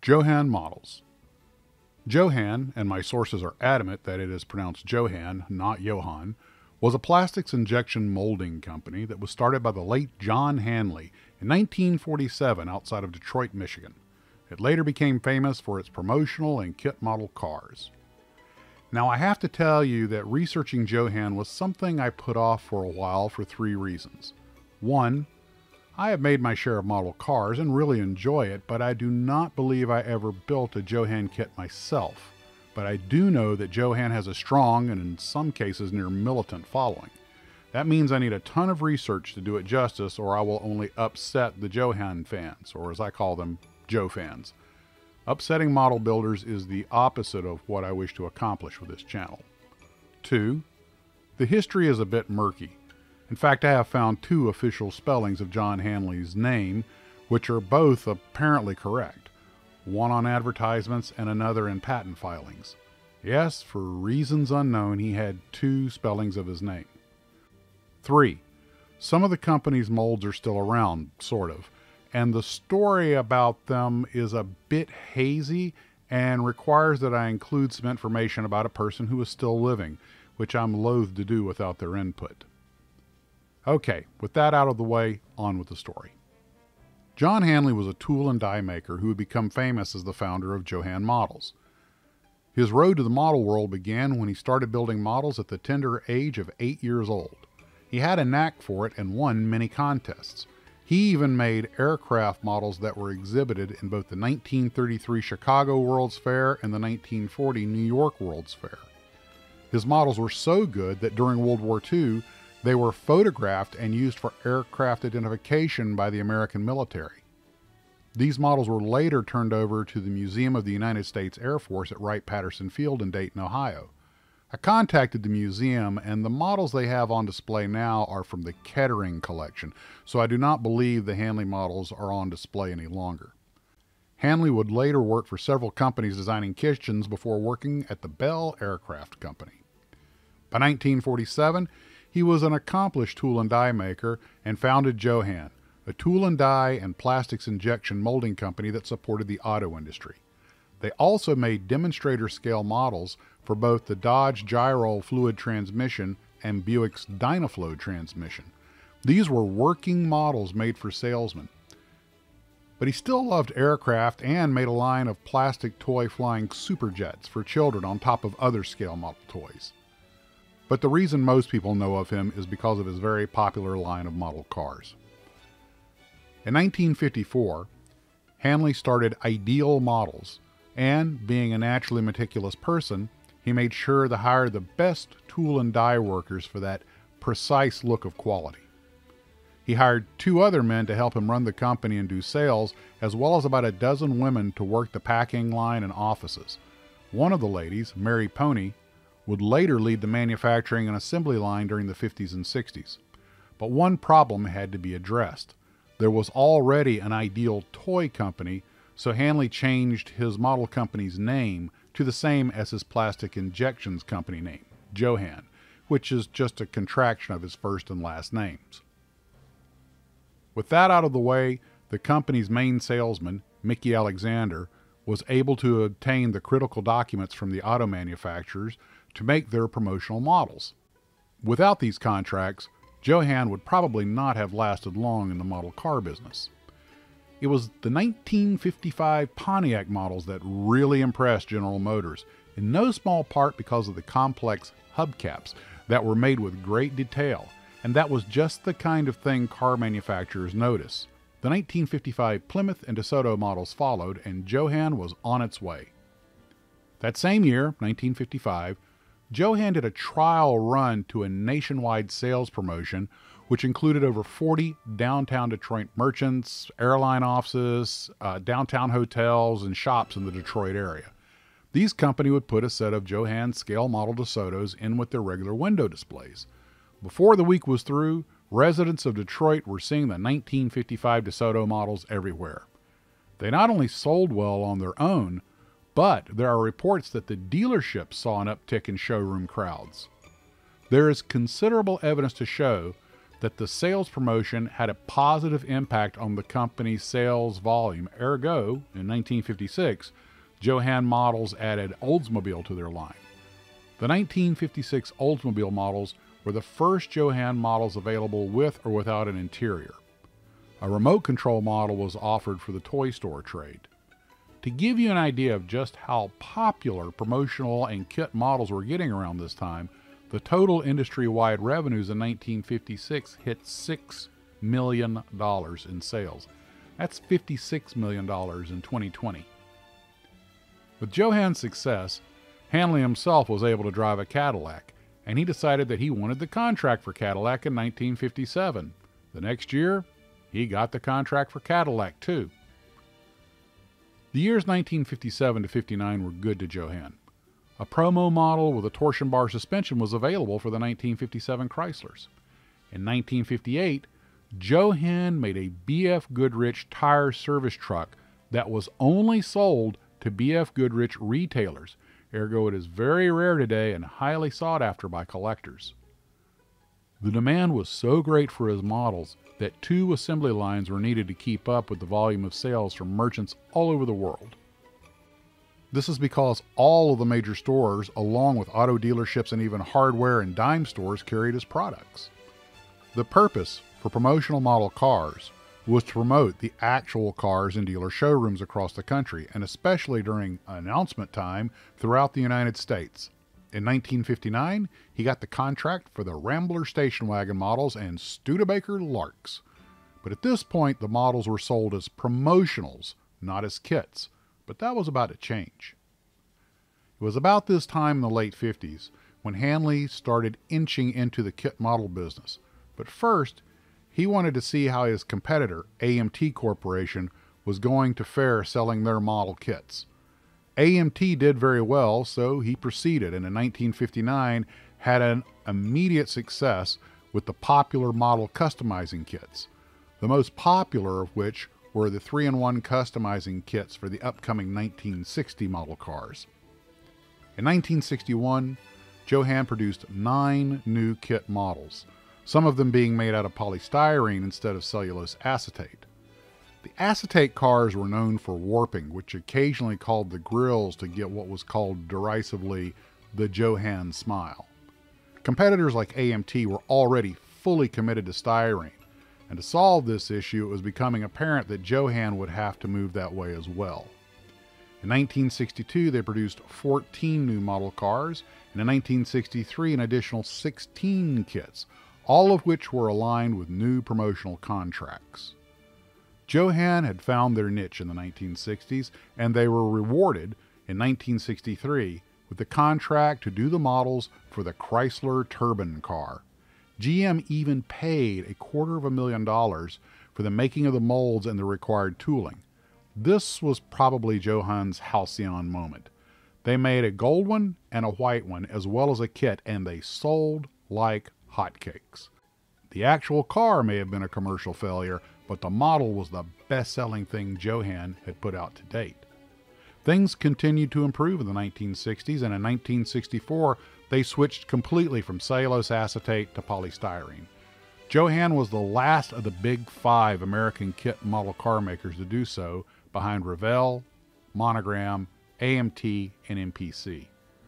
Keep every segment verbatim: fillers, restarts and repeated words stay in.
Johann models. Johann, and my sources are adamant that it is pronounced Johann, not Johann, was a plastics injection molding company that was started by the late John Haenle in nineteen forty-seven outside of Detroit, Michigan. It later became famous for its promotional and kit model cars. Now I have to tell you that researching Johann was something I put off for a while for three reasons. One, I have made my share of model cars and really enjoy it, but I do not believe I ever built a Johann kit myself. But I do know that Johann has a strong and in some cases near militant following. That means I need a ton of research to do it justice, or I will only upset the Johann fans, or as I call them, Joe fans. Upsetting model builders is the opposite of what I wish to accomplish with this channel. Two, the history is a bit murky. In fact, I have found two official spellings of John Haenle's name, which are both apparently correct. One on advertisements and another in patent filings. Yes, for reasons unknown, he had two spellings of his name. Three, some of the company's molds are still around, sort of, and the story about them is a bit hazy and requires that I include some information about a person who is still living, which I'm loath to do without their input. Okay, with that out of the way, on with the story. John Haenle was a tool and die maker who would become famous as the founder of Johann Models. His road to the model world began when he started building models at the tender age of eight years old. He had a knack for it and won many contests. He even made aircraft models that were exhibited in both the nineteen thirty-three Chicago World's Fair and the nineteen forty New York World's Fair. His models were so good that during World War Two, they were photographed and used for aircraft identification by the American military. These models were later turned over to the Museum of the United States Air Force at Wright-Patterson Field in Dayton, Ohio. I contacted the museum, and the models they have on display now are from the Kettering collection, so I do not believe the Haenle models are on display any longer. Haenle would later work for several companies designing kitchens before working at the Bell Aircraft Company. By nineteen forty-seven, he was an accomplished tool and die maker and founded Johann, a tool and die and plastics injection molding company that supported the auto industry. They also made demonstrator scale models for both the Dodge Gyro fluid transmission and Buick's Dynaflow transmission. These were working models made for salesmen. But he still loved aircraft and made a line of plastic toy flying superjets for children on top of other scale model toys. But the reason most people know of him is because of his very popular line of model cars. In nineteen fifty-four, Haenle started Ideal Models, and being a naturally meticulous person, he made sure to hire the best tool and die workers for that precise look of quality. He hired two other men to help him run the company and do sales, as well as about a dozen women to work the packing line and offices. One of the ladies, Mary Pony, would later lead the manufacturing and assembly line during the fifties and sixties. But one problem had to be addressed. There was already an Ideal toy company, so Haenle changed his model company's name to the same as his plastic injections company name, Johann, which is just a contraction of his first and last names. With that out of the way, the company's main salesman, Mickey Alexander, was able to obtain the critical documents from the auto manufacturers to make their promotional models. Without these contracts, Johann would probably not have lasted long in the model car business. It was the nineteen fifty-five Pontiac models that really impressed General Motors, in no small part because of the complex hubcaps that were made with great detail, and that was just the kind of thing car manufacturers notice. The nineteen fifty-five Plymouth and DeSoto models followed, and Johann was on its way. That same year, nineteen fifty-five, Johann did a trial run to a nationwide sales promotion, which included over forty downtown Detroit merchants, airline offices, uh, downtown hotels, and shops in the Detroit area. These companies would put a set of Johann scale model DeSotos in with their regular window displays. Before the week was through, residents of Detroit were seeing the nineteen fifty-five DeSoto models everywhere. They not only sold well on their own, but there are reports that the dealerships saw an uptick in showroom crowds. There is considerable evidence to show that the sales promotion had a positive impact on the company's sales volume. Ergo, in nineteen fifty-six, Johann Models added Oldsmobile to their line. The nineteen fifty-six Oldsmobile models were the first Johann models available with or without an interior. A remote control model was offered for the toy store trade. To give you an idea of just how popular promotional and kit models were getting around this time, the total industry-wide revenues in nineteen fifty-six hit six million dollars in sales. That's fifty-six million dollars in twenty twenty. With Johann's success, Haenle himself was able to drive a Cadillac, and he decided that he wanted the contract for Cadillac in nineteen fifty-seven. The next year, he got the contract for Cadillac too. The years nineteen fifty-seven to fifty-nine were good to Johann. A promo model with a torsion bar suspension was available for the nineteen fifty-seven Chryslers. In nineteen fifty-eight, Johann made a B F Goodrich tire service truck that was only sold to B F Goodrich retailers. Ergo, it is very rare today and highly sought after by collectors. The demand was so great for his models that two assembly lines were needed to keep up with the volume of sales from merchants all over the world. This is because all of the major stores, along with auto dealerships and even hardware and dime stores, carried his products. The purpose for promotional model cars was to promote the actual cars in dealer showrooms across the country, and especially during announcement time throughout the United States. In nineteen fifty-nine, he got the contract for the Rambler station wagon models and Studebaker Larks. But at this point, the models were sold as promotionals, not as kits. But that was about to change. It was about this time in the late fifties when Haenle started inching into the kit model business. But first, he wanted to see how his competitor, A M T Corporation, was going to fare selling their model kits. A M T did very well, so he proceeded, and in nineteen fifty-nine had an immediate success with the popular model customizing kits, the most popular of which were the three in one customizing kits for the upcoming nineteen sixty model cars. In nineteen sixty-one, Johann produced nine new kit models, some of them being made out of polystyrene instead of cellulose acetate. The acetate cars were known for warping, which occasionally called the grills to get what was called derisively the Johann smile. Competitors like A M T were already fully committed to styrene, and to solve this issue, it was becoming apparent that Johann would have to move that way as well. In nineteen sixty-two, they produced fourteen new model cars, and in nineteen sixty-three, an additional sixteen kits, all of which were aligned with new promotional contracts. Johann had found their niche in the nineteen sixties, and they were rewarded in nineteen sixty-three with the contract to do the models for the Chrysler turbine car. G M even paid a quarter of a million dollars for the making of the molds and the required tooling. This was probably Johann's halcyon moment. They made a gold one and a white one as well as a kit, and they sold like hotcakes. The actual car may have been a commercial failure, but the model was the best-selling thing Johann had put out to date. Things continued to improve in the nineteen sixties, and in nineteen sixty-four, they switched completely from cellulose acetate to polystyrene. Johann was the last of the big five American kit model car makers to do so, behind Revell, Monogram, A M T, and M P C.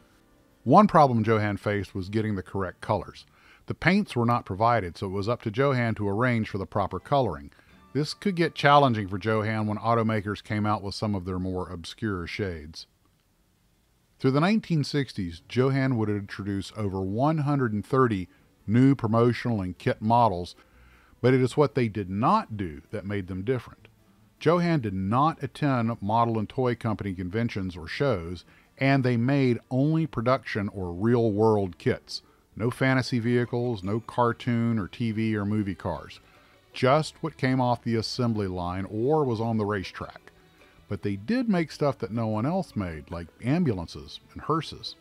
One problem Johann faced was getting the correct colors. The paints were not provided, so it was up to Johann to arrange for the proper coloring. This could get challenging for Johann when automakers came out with some of their more obscure shades. Through the nineteen sixties, Johann would introduce over one hundred thirty new promotional and kit models, but it is what they did not do that made them different. Johann did not attend model and toy company conventions or shows, and they made only production or real-world kits. No fantasy vehicles, no cartoon or T V or movie cars. Just what came off the assembly line or was on the racetrack. But they did make stuff that no one else made, like ambulances and hearses.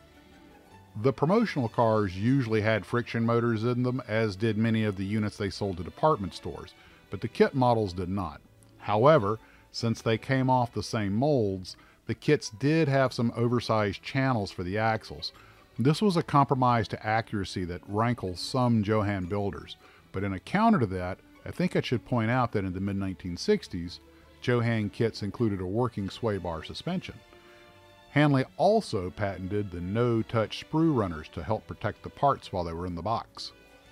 The promotional cars usually had friction motors in them, as did many of the units they sold to department stores, but the kit models did not. However, since they came off the same molds, the kits did have some oversized channels for the axles. This was a compromise to accuracy that rankles some Johann builders. But in a counter to that, I think I should point out that in the mid nineteen sixties, Johann kits included a working sway bar suspension. Haenle also patented the no-touch sprue runners to help protect the parts while they were in the box.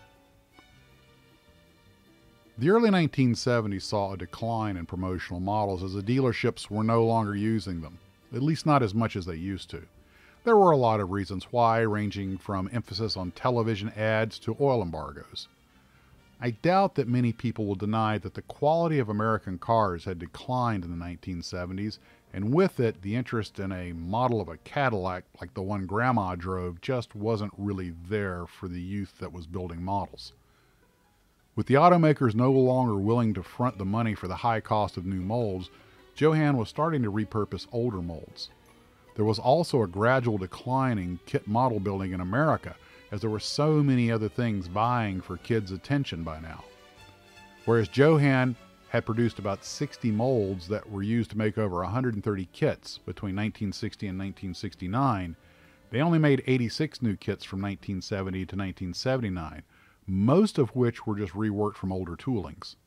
The early nineteen seventies saw a decline in promotional models as the dealerships were no longer using them, at least not as much as they used to. There were a lot of reasons why, ranging from emphasis on television ads to oil embargoes. I doubt that many people will deny that the quality of American cars had declined in the nineteen seventies, and with it, the interest in a model of a Cadillac like the one Grandma drove just wasn't really there for the youth that was building models. With the automakers no longer willing to front the money for the high cost of new molds, Johann was starting to repurpose older molds. There was also a gradual decline in kit model building in America, as there were so many other things vying for kids' attention by now. Whereas Johann had produced about sixty molds that were used to make over one hundred thirty kits between nineteen sixty and nineteen sixty-nine, they only made eighty-six new kits from nineteen seventy to nineteen seventy-nine, most of which were just reworked from older toolings.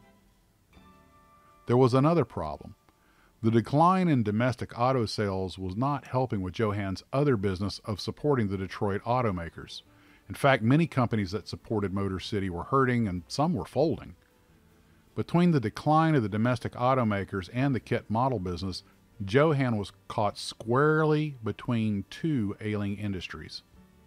There was another problem. The decline in domestic auto sales was not helping with Johann's other business of supporting the Detroit automakers. In fact, many companies that supported Motor City were hurting and some were folding. Between the decline of the domestic automakers and the kit model business, Johann was caught squarely between two ailing industries.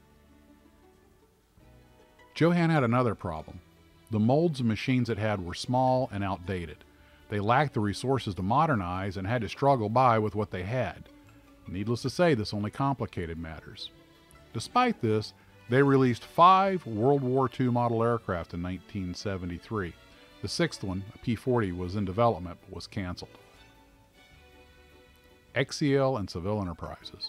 Johann had another problem. The molds and machines it had were small and outdated. They lacked the resources to modernize and had to struggle by with what they had. Needless to say, this only complicated matters. Despite this, they released five World War Two model aircraft in nineteen seventy-three. The sixth one, a P forty, was in development but was canceled. X E L and Seville Enterprises.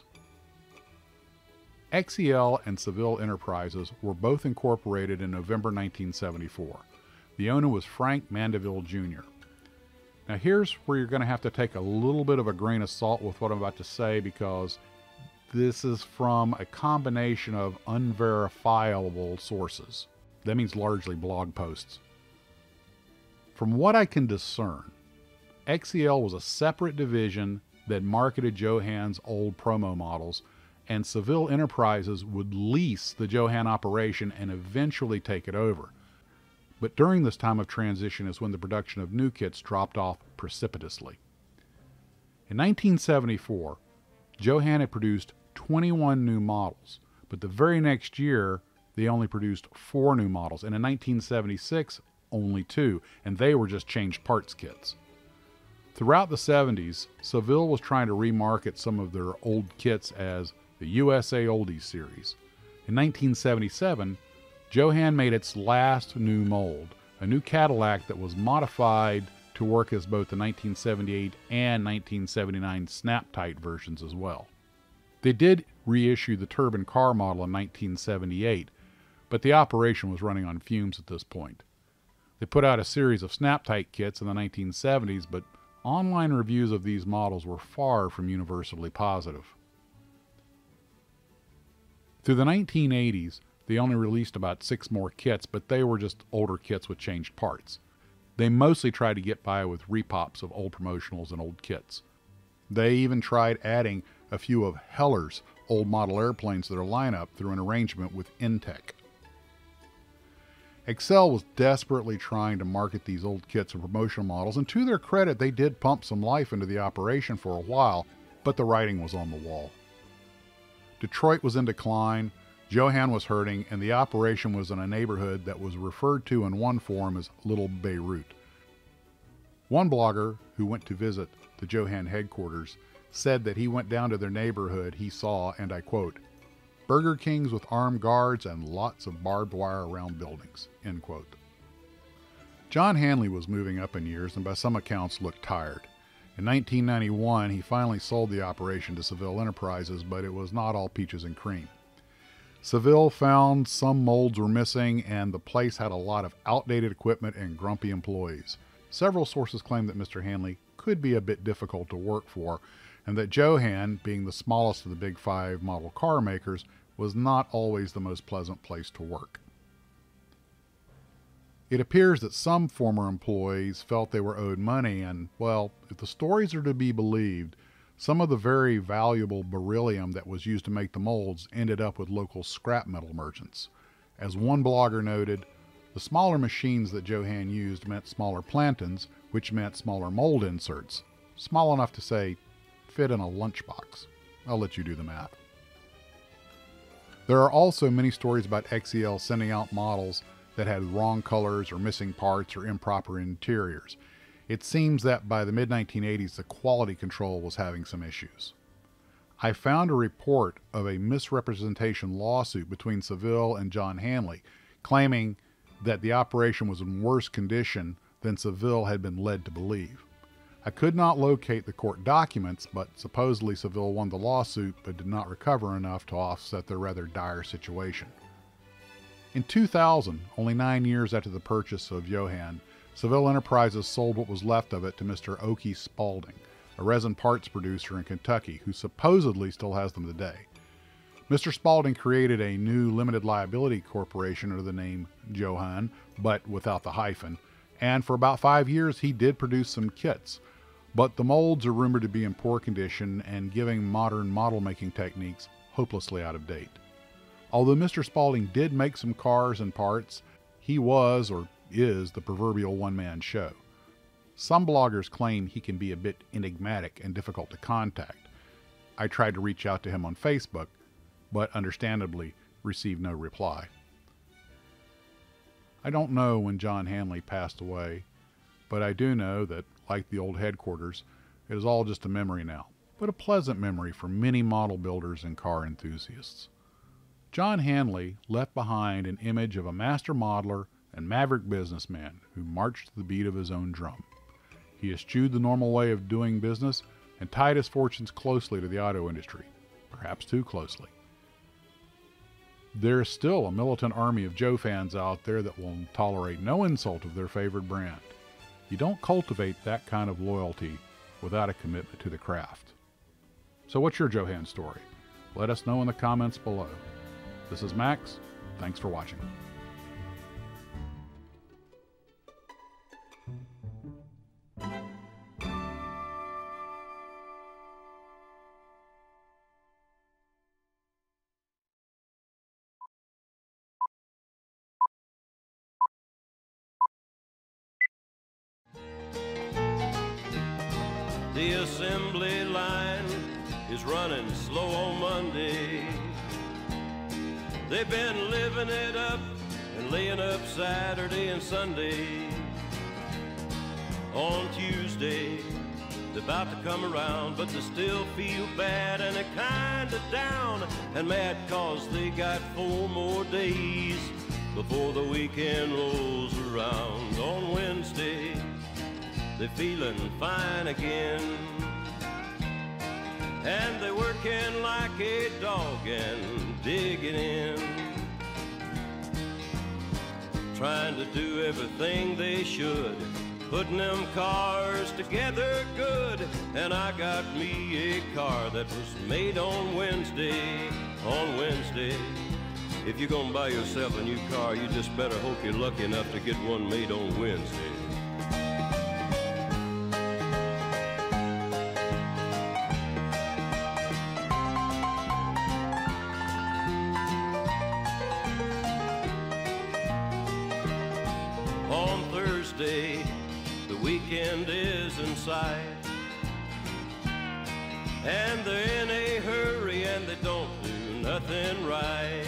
X E L and Seville Enterprises were both incorporated in November nineteen seventy-four. The owner was Frank Mandeville Junior Now here's where you're going to have to take a little bit of a grain of salt with what I'm about to say, because this is from a combination of unverifiable sources. That means largely blog posts. From what I can discern, X E L was a separate division that marketed Johann's old promo models, and Seville Enterprises would lease the Johann operation and eventually take it over. But during this time of transition is when the production of new kits dropped off precipitously. In nineteen seventy-four, Johann had produced twenty-one new models, but the very next year they only produced four new models, and in nineteen seventy-six, only two, and they were just changed parts kits. Throughout the seventies, Seville was trying to remarket some of their old kits as the U S A Oldies series. In nineteen seventy-seven, Johann made its last new mold, a new Cadillac that was modified to work as both the nineteen seventy-eight and nineteen seventy-nine snap-tight versions as well. They did reissue the turbine car model in nineteen seventy-eight, but the operation was running on fumes at this point. They put out a series of snap-tight kits in the nineteen seventies, but online reviews of these models were far from universally positive. Through the nineteen eighties, they only released about six more kits, but they were just older kits with changed parts. They mostly tried to get by with repops of old promotionals and old kits. They even tried adding a few of Heller's old model airplanes to their lineup through an arrangement with Intech. Excel was desperately trying to market these old kits and promotional models, and to their credit, they did pump some life into the operation for a while, but the writing was on the wall. Detroit was in decline, Johann was hurting, and the operation was in a neighborhood that was referred to in one forum as Little Beirut. One blogger who went to visit the Johann headquarters said that he went down to their neighborhood he saw, and I quote, "Burger Kings with armed guards and lots of barbed wire around buildings," end quote. John Haenle was moving up in years and by some accounts looked tired. In nineteen ninety-one, he finally sold the operation to Seville Enterprises, but it was not all peaches and cream. Seville found some molds were missing, and the place had a lot of outdated equipment and grumpy employees. Several sources claim that Mister Haenle could be a bit difficult to work for, and that Johann, being the smallest of the big five model car makers, was not always the most pleasant place to work. It appears that some former employees felt they were owed money and, well, if the stories are to be believed, some of the very valuable beryllium that was used to make the molds ended up with local scrap metal merchants. As one blogger noted, the smaller machines that Johann used meant smaller plantains, which meant smaller mold inserts, small enough to say, fit in a lunchbox. I'll let you do the math. There are also many stories about X E L sending out models that had wrong colors or missing parts or improper interiors. It seems that by the mid nineteen eighties, the quality control was having some issues. I found a report of a misrepresentation lawsuit between Seville and John Haenle, claiming that the operation was in worse condition than Seville had been led to believe. I could not locate the court documents, but supposedly Seville won the lawsuit but did not recover enough to offset their rather dire situation. In two thousand, only nine years after the purchase of Johann, Seville Enterprises sold what was left of it to Mister Okie Spaulding, a resin parts producer in Kentucky who supposedly still has them today. Mister Spaulding created a new limited liability corporation under the name Johann, but without the hyphen, and for about five years he did produce some kits, but the molds are rumored to be in poor condition and giving modern model making techniques hopelessly out of date. Although Mister Spaulding did make some cars and parts, he was, or is, the proverbial one-man show. Some bloggers claim he can be a bit enigmatic and difficult to contact. I tried to reach out to him on Facebook, but understandably received no reply. I don't know when John Haenle passed away, but I do know that, like the old headquarters, it is all just a memory now, but a pleasant memory for many model builders and car enthusiasts. John Haenle left behind an image of a master modeler and maverick businessman who marched to the beat of his own drum. He eschewed the normal way of doing business and tied his fortunes closely to the auto industry, perhaps too closely. There is still a militant army of Joe fans out there that will tolerate no insult of their favorite brand. You don't cultivate that kind of loyalty without a commitment to the craft. So what's your Johann story? Let us know in the comments below. This is Max. Thanks for watching. The assembly line is running slow on Monday. They've been living it up and laying up Saturday and Sunday. On Tuesday, they're about to come around, but they still feel bad and they're kinda down and mad cause they got four more days before the weekend rolls around. On Wednesday, they're feeling fine again, and they're working like a dog and digging in, trying to do everything they should, putting them cars together good. And I got me a car that was made on Wednesday, on Wednesday. If you're gonna buy yourself a new car, you just better hope you're lucky enough to get one made on Wednesday. On Thursday, the weekend is in sight, and they're in a hurry and they don't do nothing right.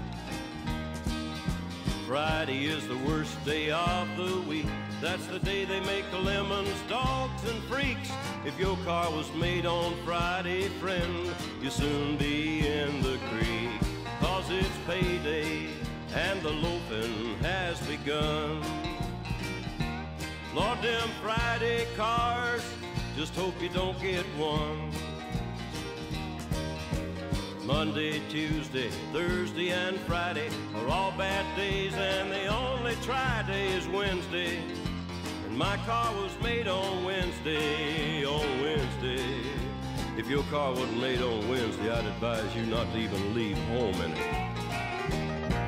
Friday is the worst day of the week. That's the day they make the lemons, dogs, and freaks. If your car was made on Friday, friend, you'll soon be in the creek. Cause it's payday and the loafing has begun. Lord, them Friday cars, just hope you don't get one. Monday, Tuesday, Thursday, and Friday are all bad days, and the only try day is Wednesday. And my car was made on Wednesday, on Wednesday. If your car wasn't made on Wednesday, I'd advise you not to even leave home in it.